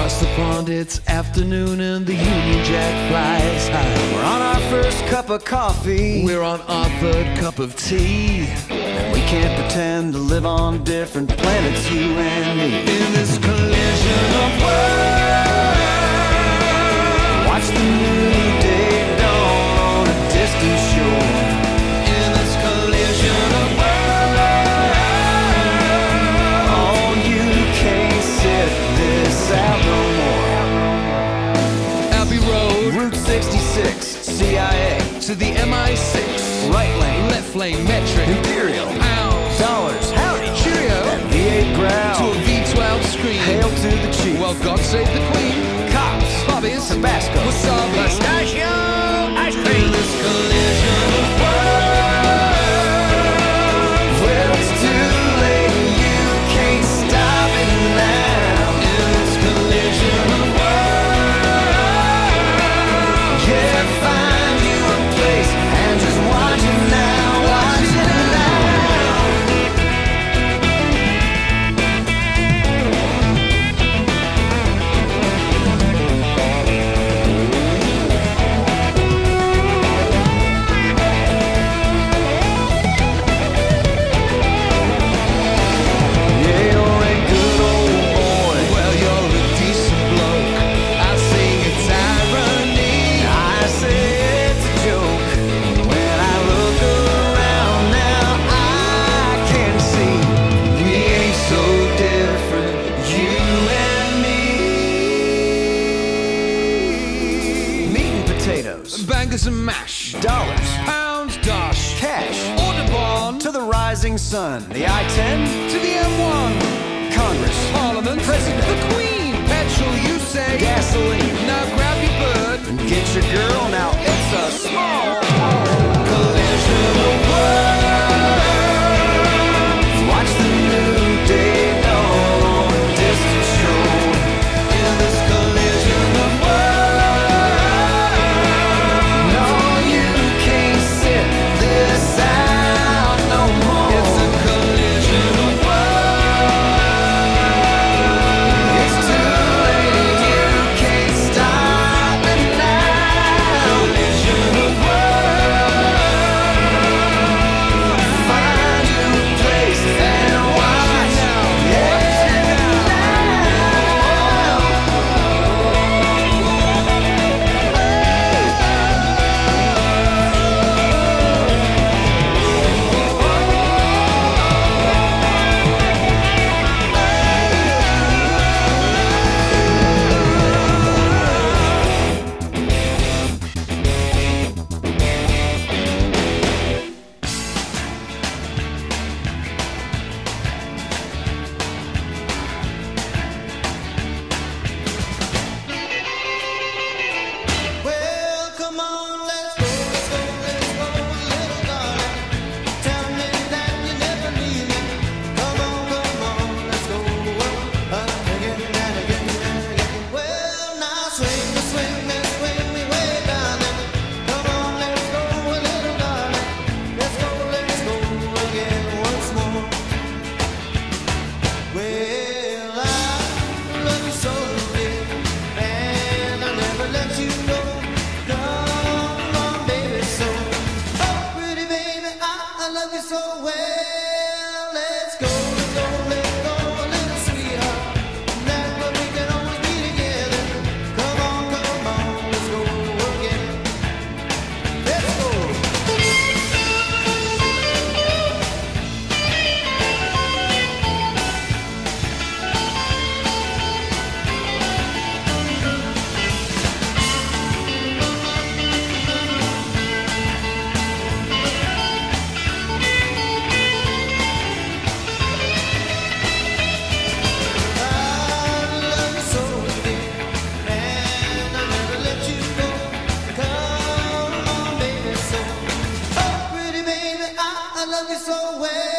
Across the pond it's afternoon and the Union Jack flies high. We're on our first cup of coffee. We're on our third cup of tea. And we can't pretend to live on different planets, you and me. In this collision of worlds, Watch the new day dawn on a distant shore. in this collision of worlds, Oh, you can't sit this out no more. Abbey Road, Route 66, CIA, to the MI6, right lane, left lane, metric, Imperial, pounds, dollars, howdy, cheerio, V8 growl, to a V12 screen. hail to the chief. Well, God save the Queen. Cops, Bobbies, Tabasco, wasabi, pistachio, ice cream. in this collision of worlds, Well, it's too late, you can't stop it now. in this collision of worlds, Yeah, find you a place and just watch it now, watch it now. Yeah, you're a good old boy. well, you're a decent bloke. I sing it's irony. I say it's a joke. When I look around now, I can see we ain't so different, you and me. Meat and potatoes, Bangers and mash, dollars, pounds, dosh, cash, Audubon, to the rising sun, the I-10, to the M1, Congress, Parliament, President, the Queen, petrol, you say. gasoline, Now grab your bird. and get your girl. Now it's a small Collision of worlds, watch the new day dawn on a distant shore. in this collision of worlds, No, you can't sit this out no more. it's a collision of worlds, It's too late, you can't stop it now. collision of worlds, Find you a place and watch it now. Yeah, Well, come on, let's go, little darling. Tell me that you never leave me. Come on, let's go again and again and again. Well, now swing me way, darling. Come on, let's go, little darling. Let's go again once more. Well, I love you so dear, and I'll never let you go. Come on, baby, so oh, pretty baby, I love you so well. Let's go, little sweetheart. That's where we can always be together. Come on, let's go again. Let's go. I love you so well.